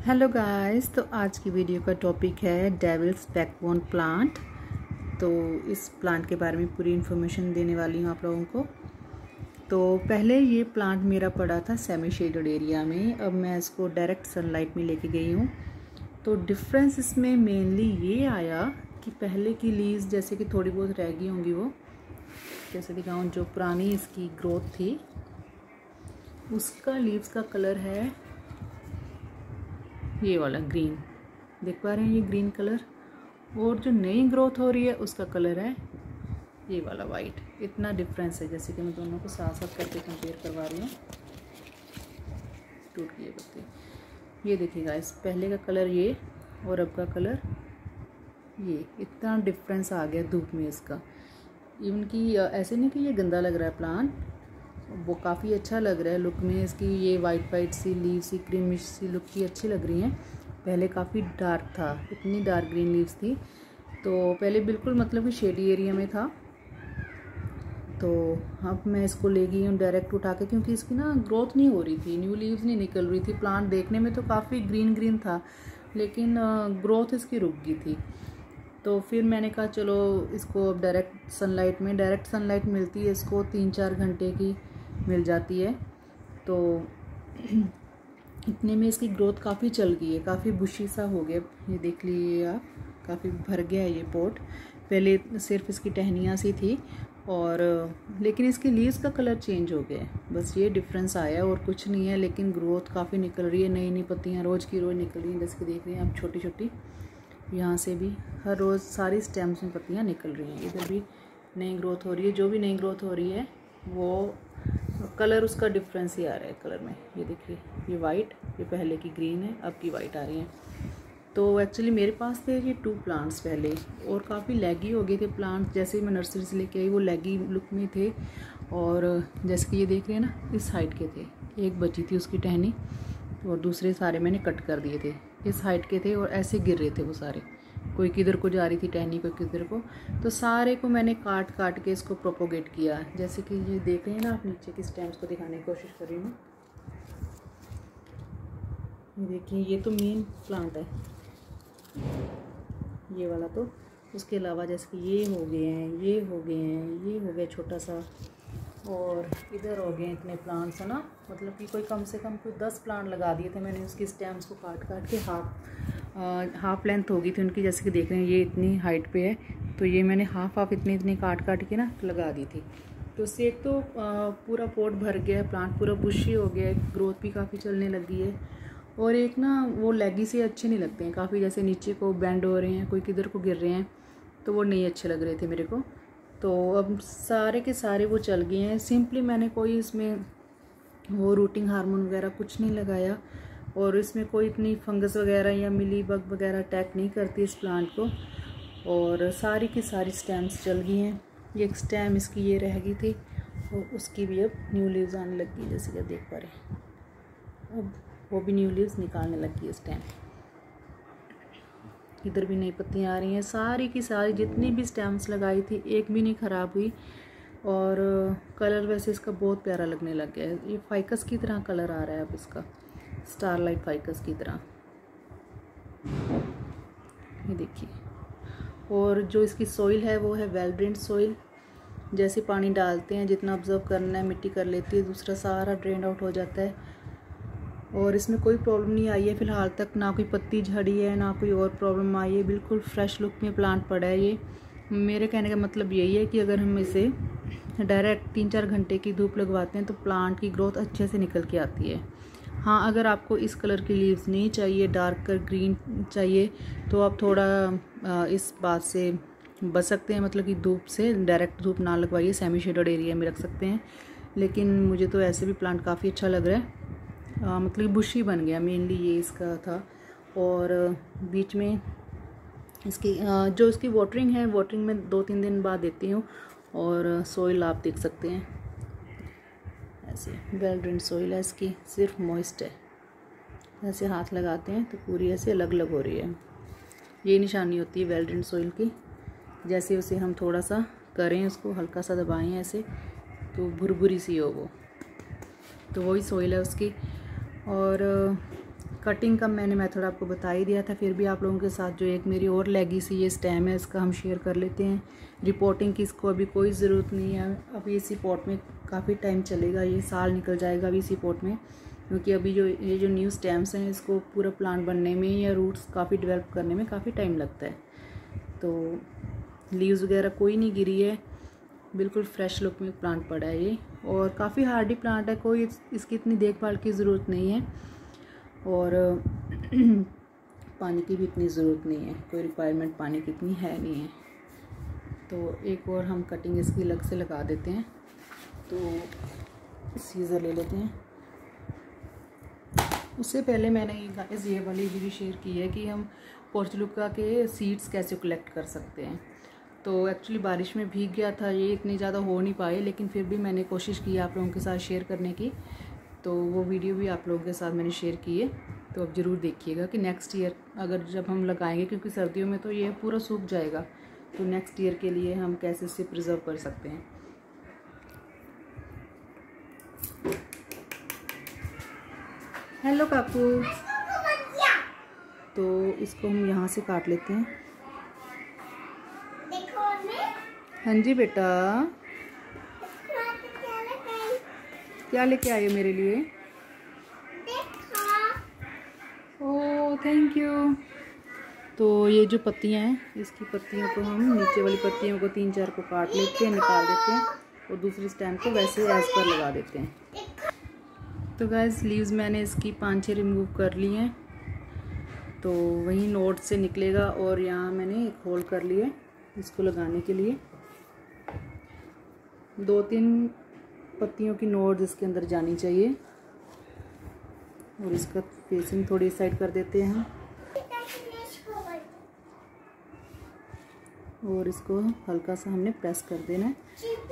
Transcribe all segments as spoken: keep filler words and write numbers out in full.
Hello guys, तो आज की वीडियो का टॉपिक है डेविल्स बैकबोन प्लांट। तो इस प्लांट के बारे में पूरी इन्फॉर्मेशन देने वाली हूँ आप लोगों को। तो पहले ये प्लांट मेरा पड़ा था सेमी शेडेड एरिया में, अब मैं इसको डायरेक्ट सनलाइट में लेके गई हूँ। तो डिफरेंस इसमें मेनली ये आया कि पहले की लीव्स जैसे कि थोड़ी बहुत रह गई होंगी, वो जैसे दिखाऊँ, जो पुरानी इसकी ग्रोथ थी उसका लीव्स का कलर है ये वाला ग्रीन, देख पा रहे हैं ये ग्रीन कलर। और जो नई ग्रोथ हो रही है उसका कलर है ये वाला वाइट। इतना डिफरेंस है, जैसे कि मैं दोनों को साथ साथ करके कंपेयर करवा रही हूँ। टूट गई पत्ती, ये देखिएगा, इस पहले का कलर ये और अब का कलर ये, इतना डिफरेंस आ गया धूप में इसका। इवन कि ऐसे नहीं कि ये गंदा लग रहा है प्लांट, वो काफ़ी अच्छा लग रहा है लुक में। इसकी ये वाइट वाइट सी लीव सी क्रीमिश सी लुक की अच्छी लग रही हैं। पहले काफ़ी डार्क था, इतनी डार्क ग्रीन लीव्स थी। तो पहले बिल्कुल मतलब कि शेडी एरिया में था। तो अब मैं इसको ले गई हूँ डायरेक्ट उठा के, क्योंकि इसकी ना ग्रोथ नहीं हो रही थी, न्यू लीव्स नहीं निकल रही थी। प्लांट देखने में तो काफ़ी ग्रीन ग्रीन था, लेकिन ग्रोथ इसकी रुक गई थी। तो फिर मैंने कहा चलो इसको अब डायरेक्ट सनलाइट में, डायरेक्ट सनलाइट मिलती है इसको तीन चार घंटे की मिल जाती है। तो इतने में इसकी ग्रोथ काफ़ी चल गई है, काफ़ी बुशी सा हो गया। ये देख लीजिए आप, काफ़ी भर गया है ये पॉट। पहले सिर्फ इसकी टहनियाँ सी थी, और लेकिन इसकी लीव्स का कलर चेंज हो गया है, बस ये डिफरेंस आया और कुछ नहीं है। लेकिन ग्रोथ काफ़ी निकल रही है, नई नई पत्तियाँ रोज़ की रोज़ निकल रही हैं, जैसे कि देख रहे हैं आप, छोटी छोटी। यहाँ से भी हर रोज़ सारी स्टेम्स में पत्तियाँ निकल रही हैं। इधर भी नई ग्रोथ हो रही है, जो भी नई ग्रोथ हो रही है वो कलर उसका डिफरेंस ही आ रहा है कलर में। ये देखिए, ये वाइट, ये पहले की ग्रीन है, अब की वाइट आ रही है। तो एक्चुअली मेरे पास थे ये टू प्लांट्स पहले, और काफ़ी लैगी हो गए थे प्लांट्स। जैसे ही मैं नर्सरी से लेके आई वो लैगी लुक में थे। और जैसे कि ये देख रहे हैं ना, इस हाइट के थे, एक बची थी उसकी टहनी, और दूसरे सारे मैंने कट कर दिए थे। इस हाइट के थे और ऐसे गिर रहे थे वो सारे, कोई किधर को जा रही थी टहनी, कोई किधर को। तो सारे को मैंने काट काट के इसको प्रोपोगेट किया। जैसे कि ये देख रहे हैं ना आप, नीचे की स्टेम्स को दिखाने की कोशिश कर रही हूँ। ये देखिए, ये तो मेन प्लांट है ये वाला। तो उसके अलावा जैसे कि ये हो गए हैं, ये हो गए हैं, ये हो गया छोटा सा, और इधर हो गए इतने प्लांट्स है ना। मतलब कि कोई कम से कम कोई दस प्लांट लगा दिए थे मैंने उसकी स्टेम्स को काट काट के। हाफ हाफ लेंथ हो गई थी उनकी, जैसे कि देख रहे हैं ये इतनी हाइट पे है, तो ये मैंने हाफ हाफ इतनी इतनी काट काट के ना लगा दी थी। तो उससे एक तो आ, पूरा पॉट भर गया है, प्लांट पूरा बुशी हो गया है, ग्रोथ भी काफ़ी चलने लगी है। और एक ना वो लेगी से अच्छे नहीं लगते हैं, काफ़ी जैसे नीचे को बेंड हो रहे हैं, कोई किधर को गिर रहे हैं, तो वो नहीं अच्छे लग रहे थे मेरे को। तो अब सारे के सारे वो चल गए हैं। सिंपली मैंने कोई इसमें वो रूटिंग हार्मोन वगैरह कुछ नहीं लगाया, और इसमें कोई इतनी फंगस वगैरह या मिली बग वगैरह अटैक नहीं करती इस प्लांट को। और सारी की सारी स्टेम्स चल गई हैं। ये एक स्टेम इसकी ये रह गई थी, और उसकी भी अब न्यू लीव्स आने लग गई, जैसे कि देख पा रहे हैं। अब वो भी न्यू लीव्स निकालने लग गई स्टेम। इधर भी नई पत्तियाँ आ रही हैं। सारी की सारी जितनी भी स्टेम्स लगाई थी एक भी नहीं ख़राब हुई, और कलर वैसे इसका बहुत प्यारा लगने लग गया है। ये फाइकस की तरह कलर आ रहा है अब इसका, स्टारलाइट फाइकस की तरह, ये देखिए। और जो इसकी सॉइल है वो है वेल ड्रेन्ड सॉइल। जैसे पानी डालते हैं, जितना ऑब्जर्व करना है मिट्टी कर लेती है, दूसरा सारा ड्रेन आउट हो जाता है। और इसमें कोई प्रॉब्लम नहीं आई है फ़िलहाल तक, ना कोई पत्ती झड़ी है, ना कोई और प्रॉब्लम आई है। बिल्कुल फ्रेश लुक में प्लांट पड़ा है ये। मेरे कहने का मतलब यही है कि अगर हम इसे डायरेक्ट तीन चार घंटे की धूप लगवाते हैं तो प्लांट की ग्रोथ अच्छे से निकल के आती है। हाँ, अगर आपको इस कलर की लीव्स नहीं चाहिए, डार्कर ग्रीन चाहिए, तो आप थोड़ा इस बात से बच सकते हैं, मतलब कि धूप से डायरेक्ट धूप ना लगवाइए, सेमी शेडेड एरिया में रख सकते हैं। लेकिन मुझे तो ऐसे भी प्लांट काफ़ी अच्छा लग रहा है। आ, मतलब बुशी बन गया, मेनली ये इसका था। और बीच में इसकी आ, जो इसकी वाटरिंग है, वाटरिंग में दो तीन दिन बाद देती हूँ। और सॉइल आप देख सकते हैं, ऐसे वेल ड्रेन्ड सॉइल है इसकी, सिर्फ मॉइस्ट है। ऐसे हाथ लगाते हैं तो पूरी ऐसे अलग अलग हो रही है। ये निशानी होती है वेल ड्रेन्ड सॉइल की। जैसे उसे हम थोड़ा सा करें, उसको हल्का सा दबाएं ऐसे, तो भुरभुरी सी हो वो, तो वही सॉइल है उसकी। और कटिंग का मैंने मेथड आपको बता ही दिया था, फिर भी आप लोगों के साथ जो एक मेरी और लेगी सी ये स्टेम है इसका हम शेयर कर लेते हैं। रिपोर्टिंग की इसको अभी कोई ज़रूरत नहीं है, अभी इसी पॉट में काफ़ी टाइम चलेगा, ये साल निकल जाएगा अभी इसी पॉट में, क्योंकि अभी जो ये जो न्यू स्टेम्स हैं इसको पूरा प्लांट बनने में या रूट्स काफ़ी डेवलप करने में काफ़ी टाइम लगता है। तो लीव्स वगैरह कोई नहीं गिरी है, बिल्कुल फ्रेश लुक में प्लांट पड़ा है ये, और काफ़ी हार्डी प्लांट है, कोई इसकी इतनी देखभाल की ज़रूरत नहीं है और पानी की भी इतनी ज़रूरत नहीं है, कोई रिक्वायरमेंट पानी की इतनी है नहीं है। तो एक और हम कटिंग इसकी अलग से लगा देते हैं, तो सीज़र ले लेते हैं। उससे पहले मैंने ये गाइस ये वाली वीडियो शेयर की है कि हम पोर्चुलुका के सीड्स कैसे कलेक्ट कर सकते हैं। तो एक्चुअली बारिश में भीग गया था, ये इतनी ज़्यादा हो नहीं पाए, लेकिन फिर भी मैंने कोशिश की आप लोगों के साथ शेयर करने की, तो वो वीडियो भी आप लोगों के साथ मैंने शेयर की है। तो अब ज़रूर देखिएगा कि नेक्स्ट ईयर अगर जब हम लगाएंगे, क्योंकि सर्दियों में तो ये पूरा सूख जाएगा, तो नेक्स्ट ईयर के लिए हम कैसे इसे प्रिजर्व कर सकते हैं। हेलो काकू, तो इसको हम यहाँ से काट लेते हैं। हाँ जी बेटा, क्या लेके आए हो मेरे लिए? Oh thank you. तो ये जो पत्तियाँ हैं, इसकी पत्तियों को हम नीचे वाली पत्तियों को तीन चार को काट लेते हैं, निकाल देते हैं और दूसरी स्टैंड को वैसे एज पर लगा देते हैं। तो गाइस लीव्स मैंने इसकी पाँच छः रिमूव कर ली हैं, तो वही नोट से निकलेगा, और यहाँ मैंने एक होल कर लिए इसको लगाने के लिए। दो तीन पत्तियों की नोट इसके अंदर जानी चाहिए, और इसका फेसिंग थोड़ी साइड कर देते हैं हम, और इसको हल्का सा हमने प्रेस कर देना है।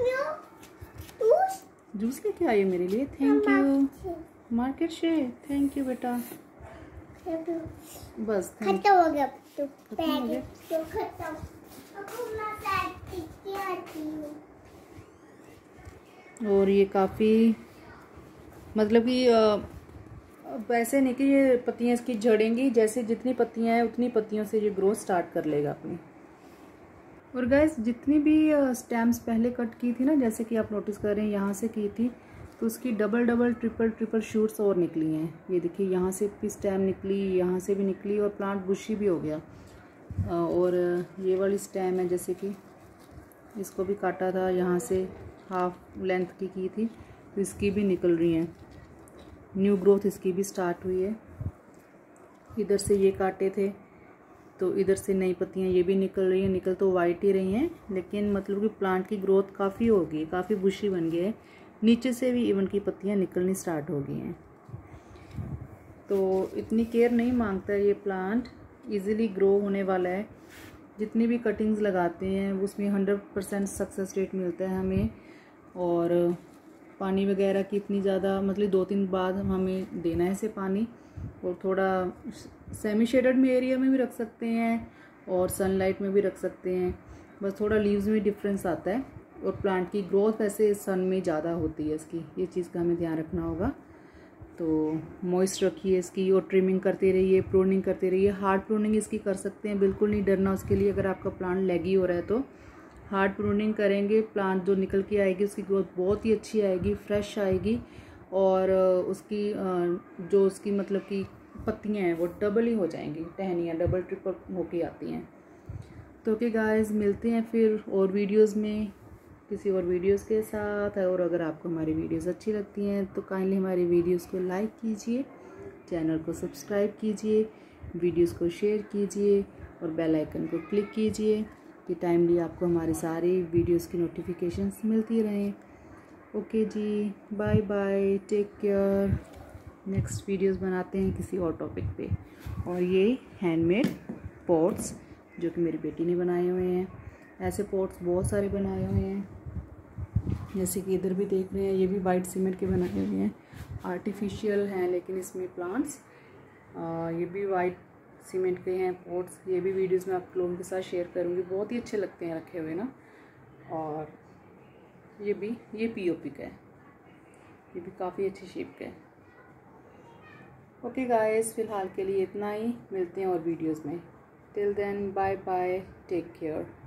जूस लेके आइए मेरे लिए, थैंक यू। मार्केट से थैंक यू बेटा, बस खत्म हो गया। तो खत्म हो गया, तो खत्म। और ये काफ़ी मतलब कि वैसे नहीं कि ये पत्तियाँ इसकी झड़ेंगी, जैसे जितनी पत्तियाँ हैं उतनी पत्तियों से ये ग्रोथ स्टार्ट कर लेगा अपनी। और गैस जितनी भी स्टेम्स पहले कट की थी ना, जैसे कि आप नोटिस कर रहे हैं यहाँ से की थी, तो उसकी double double triple triple shoots और निकली हैं। ये देखिए यहाँ से भी स्टेम निकली, यहाँ से भी निकली, और प्लांट बुशी भी हो गया। और ये वाली स्टेम है, जैसे कि इसको भी काटा था, यहाँ से हाफ लेंथ की की थी, तो इसकी भी निकल रही हैं, न्यू ग्रोथ इसकी भी स्टार्ट हुई है। इधर से ये काटे थे, तो इधर से नई पत्तियाँ ये भी निकल रही हैं, निकल तो वाइट ही रही हैं, लेकिन मतलब कि प्लांट की ग्रोथ काफ़ी हो गई, काफ़ी बुशी बन गई है, नीचे से भी इवन की पत्तियाँ निकलनी स्टार्ट हो गई हैं। तो इतनी केयर नहीं मांगता है ये प्लांट, इजीली ग्रो होने वाला है। जितनी भी कटिंग्स लगाते हैं उसमें हंड्रेड परसेंट सक्सेस रेट मिलता है हमें, और पानी वगैरह की इतनी ज़्यादा मतलब दो तीन बाद हमें देना है इसे पानी, और थोड़ा सेमी शेडेड में एरिया में भी रख सकते हैं और सनलाइट में भी रख सकते हैं, बस थोड़ा लीव्स में डिफरेंस आता है। और प्लांट की ग्रोथ वैसे सन में ज़्यादा होती है इसकी, ये चीज़ का हमें ध्यान रखना होगा। तो मॉइस्ट रखिए इसकी, और ट्रिमिंग करते रहिए, प्रूनिंग करते रहिए। हार्ड प्रूनिंग इसकी कर सकते हैं, बिल्कुल नहीं डरना उसके लिए। अगर आपका प्लांट लैगी हो रहा है तो हार्ड प्रूनिंग करेंगे, प्लांट जो निकल के आएगी उसकी ग्रोथ बहुत ही अच्छी आएगी, फ्रेश आएगी, और उसकी जो उसकी मतलब कि पत्तियाँ हैं वो डबल ही हो जाएंगी, टहनियाँ डबल ट्रिपल होके आती हैं। तो ओके गाइस, मिलते हैं फिर और वीडियोस में किसी और वीडियोस के साथ। और अगर आपको हमारी वीडियोस अच्छी लगती हैं तो काइंडली हमारी वीडियोस को लाइक कीजिए, चैनल को सब्सक्राइब कीजिए, वीडियोस को शेयर कीजिए और बेल आइकन को क्लिक कीजिए कि टाइमली आपको हमारे सारे वीडियोस की नोटिफिकेशंस मिलती रहें। ओके जी, bye bye, take care. Next videos बनाते हैं किसी और टॉपिक पे। और ये हैंडमेड पॉट्स जो कि मेरी बेटी ने बनाए हुए हैं, ऐसे पॉट्स बहुत सारे बनाए हुए हैं, जैसे कि इधर भी देख रहे हैं, ये भी वाइट सीमेंट के बनाए हुए हैं, आर्टिफिशियल हैं लेकिन इसमें प्लांट्स। ये भी वाइट सीमेंट के हैं पॉट्स, ये भी वीडियोस में आप लोगों के साथ शेयर करूँगी, बहुत ही अच्छे लगते हैं रखे हुए ना। और ये भी ये पीओपी का है, ये भी काफ़ी अच्छी शेप का है। ओके गाइस, फ़िलहाल के लिए इतना ही, मिलते हैं और वीडियोस में। Till then bye bye, take care.